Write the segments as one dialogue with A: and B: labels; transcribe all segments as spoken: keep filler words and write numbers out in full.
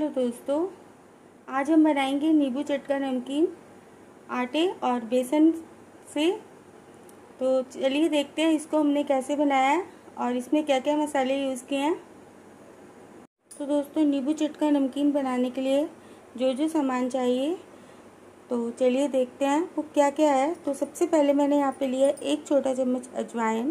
A: Hello दोस्तों, आज हम बनाएंगे नींबू चटका नमकीन आटे और बेसन से। तो चलिए देखते हैं इसको हमने कैसे बनाया है और इसमें क्या क्या मसाले यूज़ किए हैं। तो दोस्तों, नींबू चटका नमकीन बनाने के लिए जो जो सामान चाहिए तो चलिए देखते हैं वो क्या क्या है। तो सबसे पहले मैंने यहाँ पे लिया एक छोटा चम्मच अजवाइन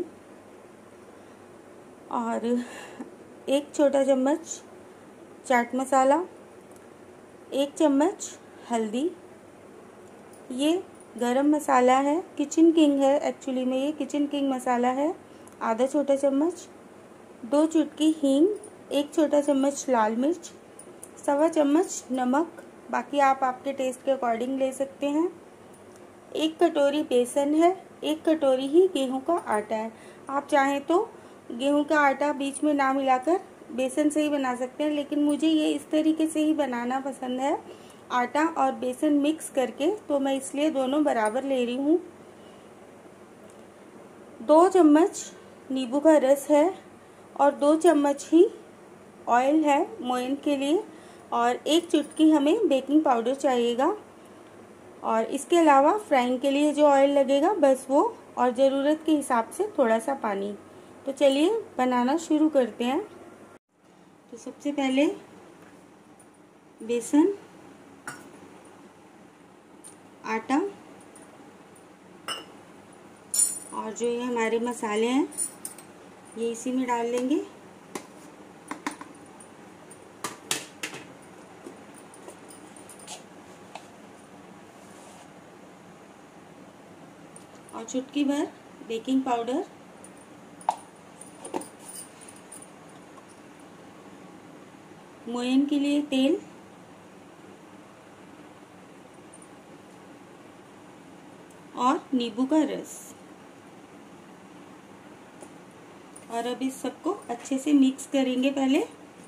A: और एक छोटा चम्मच चाट मसाला, एक चम्मच हल्दी, ये गरम मसाला है, किचन किंग है, एक्चुअली में ये किचन किंग मसाला है, आधा छोटा चम्मच, दो चुटकी हींग, एक छोटा चम्मच लाल मिर्च, सवा चम्मच नमक, बाकी आप आपके टेस्ट के अकॉर्डिंग ले सकते हैं, एक कटोरी बेसन है, एक कटोरी ही गेहूं का आटा है। आप चाहें तो गेहूं का आटा बीच में ना मिलाकर बेसन से ही बना सकते हैं, लेकिन मुझे ये इस तरीके से ही बनाना पसंद है, आटा और बेसन मिक्स करके, तो मैं इसलिए दोनों बराबर ले रही हूँ। दो चम्मच नींबू का रस है और दो चम्मच ही ऑयल है मोयन के लिए, और एक चुटकी हमें बेकिंग पाउडर चाहिएगा, और इसके अलावा फ्राइंग के लिए जो ऑयल लगेगा बस वो, और ज़रूरत के हिसाब से थोड़ा सा पानी। तो चलिए बनाना शुरू करते हैं। तो सबसे पहले बेसन, आटा और जो ये हमारे मसाले हैं ये इसी में डाल लेंगे। और चुटकी भर बेकिंग पाउडर, मोयन के लिए तेल, और नींबू का रस। और अब इस सबको अच्छे से मिक्स करेंगे पहले।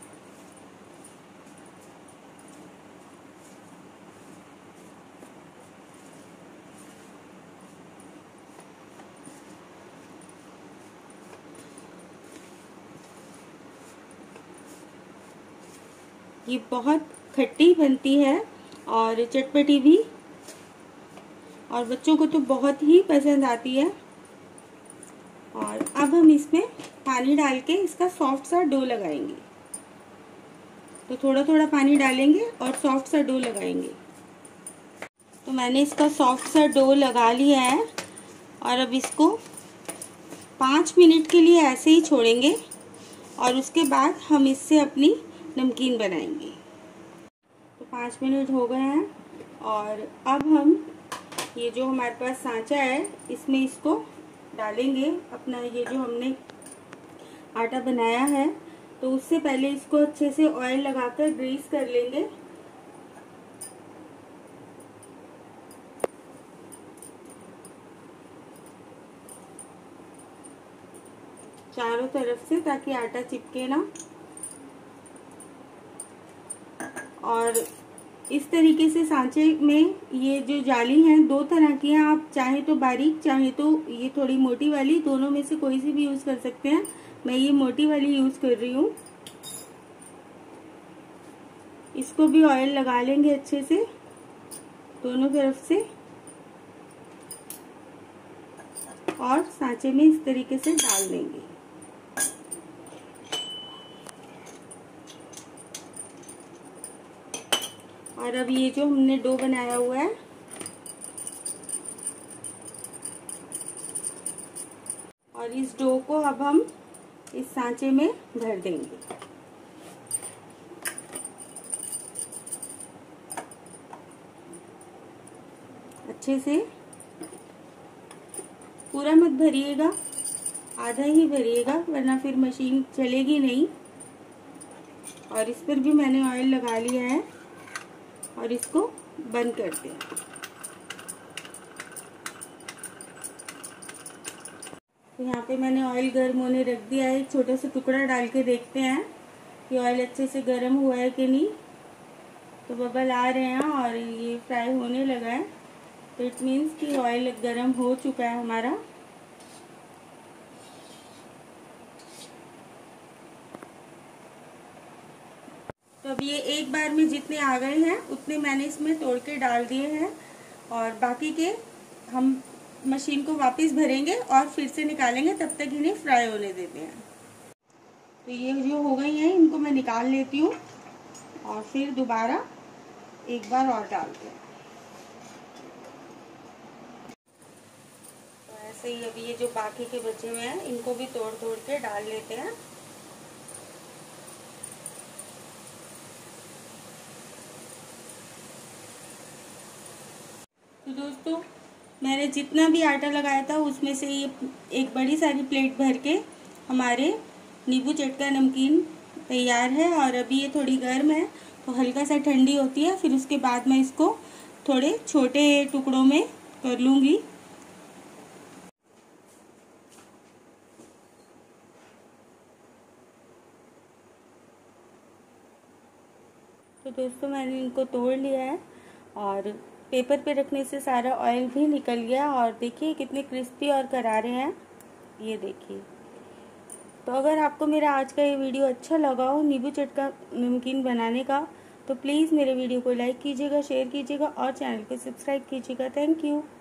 A: ये बहुत खट्टी बनती है और चटपटी भी, और बच्चों को तो बहुत ही पसंद आती है। और अब हम इसमें पानी डाल के इसका सॉफ्ट सा डो लगाएंगे। तो थोड़ा थोड़ा पानी डालेंगे और सॉफ्ट सा डो लगाएंगे। तो मैंने इसका सॉफ्ट सा डो लगा लिया है और अब इसको पाँच मिनट के लिए ऐसे ही छोड़ेंगे और उसके बाद हम इससे अपनी नमकीन बनाएंगे। तो पाँच मिनट हो गए हैं और अब हम ये जो हमारे पास सांचा है इसमें इसको डालेंगे, अपना ये जो हमने आटा बनाया है। तो उससे पहले इसको अच्छे से ऑयल लगाकर ग्रीस कर लेंगे। चारों तरफ से, ताकि आटा चिपके ना। और इस तरीके से सांचे में ये जो जाली है दो तरह की हैं, आप चाहे तो बारीक, चाहे तो ये थोड़ी मोटी वाली, दोनों में से कोई सी भी यूज कर सकते हैं। मैं ये मोटी वाली यूज कर रही हूँ। इसको भी ऑयल लगा लेंगे अच्छे से दोनों तरफ से, और सांचे में इस तरीके से डाल देंगे। और अब ये जो हमने डो बनाया हुआ है और इस डो को अब हम इस सांचे में भर देंगे। अच्छे से पूरा मत भरिएगा, आधा ही भरिएगा, वरना फिर मशीन चलेगी नहीं। और इस पर भी मैंने ऑयल लगा लिया है और इसको बंद करते हैं। तो यहाँ पे मैंने ऑयल गर्म होने रख दिया है। एक छोटा सा टुकड़ा डाल के देखते हैं कि ऑयल अच्छे से गर्म हुआ है कि नहीं। तो बबल आ रहे हैं और ये फ्राई होने लगा है, तो इट मीन्स कि ऑयल गर्म हो चुका है हमारा। तो अब ये एक बार में जितने आ गए हैं उतने मैंने इसमें तोड़ के डाल दिए हैं, और बाकी के हम मशीन को वापस भरेंगे और फिर से निकालेंगे, तब तक इन्हें फ्राई होने देते हैं। तो ये जो हो गई हैं इनको मैं निकाल लेती हूँ और फिर दोबारा एक बार और डालते हैं। तो ऐसे ही अभी ये जो बाकी के बचे हुए हैं इनको भी तोड़ तोड़ के डाल लेते हैं। तो दोस्तों, मैंने जितना भी आटा लगाया था उसमें से ये एक बड़ी सारी प्लेट भर के हमारे नींबू चटका नमकीन तैयार है। और अभी ये थोड़ी गर्म है तो हल्का सा ठंडी होती है, फिर उसके बाद मैं इसको थोड़े छोटे टुकड़ों में कर लूँगी। तो दोस्तों, मैंने इनको तोड़ लिया है और पेपर पे रखने से सारा ऑयल भी निकल गया, और देखिए कितने क्रिस्पी और करारे हैं, ये देखिए। तो अगर आपको मेरा आज का ये वीडियो अच्छा लगा हो नींबू चटका नमकीन बनाने का, तो प्लीज़ मेरे वीडियो को लाइक कीजिएगा, शेयर कीजिएगा और चैनल को सब्सक्राइब कीजिएगा। Thank you.